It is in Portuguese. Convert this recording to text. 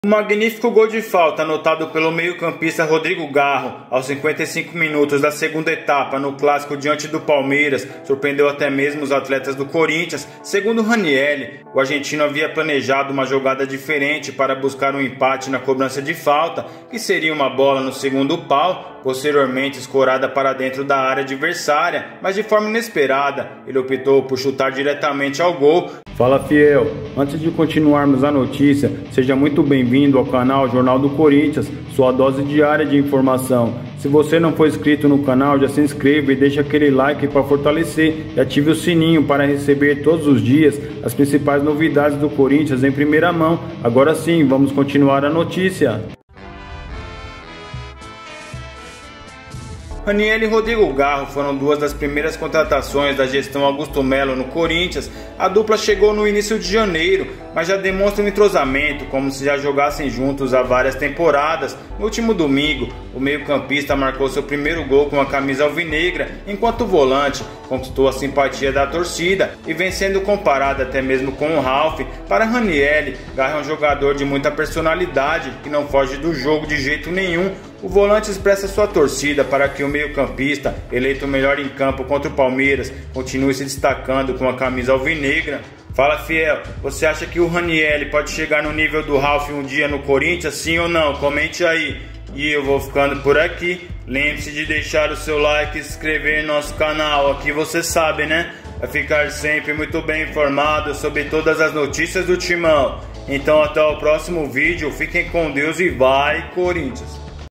Um magnífico gol de falta anotado pelo meio-campista Rodrigo Garro aos 55 minutos da segunda etapa no clássico diante do Palmeiras surpreendeu até mesmo os atletas do Corinthians. Segundo Ranieri, o argentino havia planejado uma jogada diferente para buscar um empate na cobrança de falta, que seria uma bola no segundo pau, posteriormente escorada para dentro da área adversária, mas de forma inesperada, ele optou por chutar diretamente ao gol. Fala, fiel! Antes de continuarmos a notícia, seja muito bem-vindo ao canal Jornal do Corinthians, sua dose diária de informação. Se você não for inscrito no canal, já se inscreva e deixa aquele like para fortalecer e ative o sininho para receber todos os dias as principais novidades do Corinthians em primeira mão. Agora sim, vamos continuar a notícia. Ranieri e Rodrigo Garro foram duas das primeiras contratações da gestão Augusto Melo no Corinthians. A dupla chegou no início de janeiro, mas já demonstra um entrosamento, como se já jogassem juntos há várias temporadas. No último domingo, o meio-campista marcou seu primeiro gol com a camisa alvinegra, enquanto o volante conquistou a simpatia da torcida e vem sendo comparado até mesmo com o Ralf. Para Ranieri, Garro é um jogador de muita personalidade, que não foge do jogo de jeito nenhum. O volante expressa sua torcida para que o meio-campista, eleito o melhor em campo contra o Palmeiras, continue se destacando com a camisa alvinegra. Fala, fiel, você acha que o Ranieri pode chegar no nível do Ralf um dia no Corinthians, sim ou não? Comente aí. E eu vou ficando por aqui. Lembre-se de deixar o seu like e se inscrever no nosso canal. Aqui você sabe, né? Vai ficar sempre muito bem informado sobre todas as notícias do Timão. Então até o próximo vídeo. Fiquem com Deus e vai, Corinthians!